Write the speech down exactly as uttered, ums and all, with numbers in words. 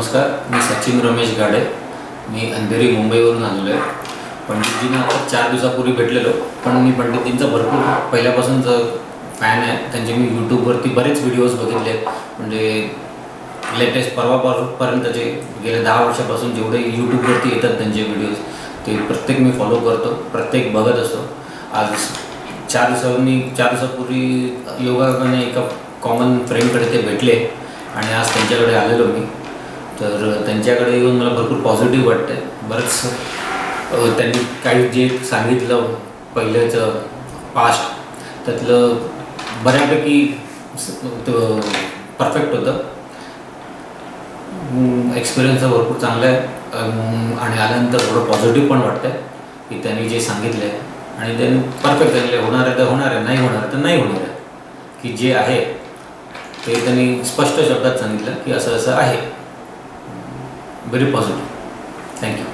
नमस्कार, मी सचिन रमेश घाडे, मी अंधेरी मुंबईवरून आलेलो आहे. पंडितजींना आता चार दिवसापूर्वी भेटलेलो, पण मी पंडितजींचा भरपूर पहिल्यापासूनचा फॅन आहे. त्यांचे मी यूट्यूबवरती बरेच व्हिडिओज बघितले आहेत. म्हणजे लेटेस्ट परवापर्यंतचे गेल्या दहा वर्षापासून जेवढे यूट्यूबवरती येतात त्यांचे व्हिडिओज ते प्रत्येक मी फॉलो करतो, प्रत्येक बघत असतो. आज चार दिवसांनी चार दिवसापूर्वी योगाने एका कॉमन फ्रेंडकडे ते भेटले आणि आज त्यांच्याकडे आलेलो मी. तर त्यांच्याकडे येऊन मला भरपूर पॉझिटिव्ह वाटतं आहे. बरंच त्यांनी काही जे सांगितलं पहिल्याचं पास्ट त्यातलं बऱ्यापैकी परफेक्ट होतं. एक्सपिरियन्स भरपूर चांगला आहे आणि आल्यानंतर थोडं पॉझिटिव्ह पण वाटतं आहे की त्यांनी जे सांगितलं आहे आणि त्यांनी परफेक्ट सांगितलं. होणार आहे तर होणार आहे, नाही होणार तर नाही होणार आहे. की जे आहे ते त्यांनी स्पष्ट शब्दात सांगितलं की असं असं आहे. Very positive. थँक्यू.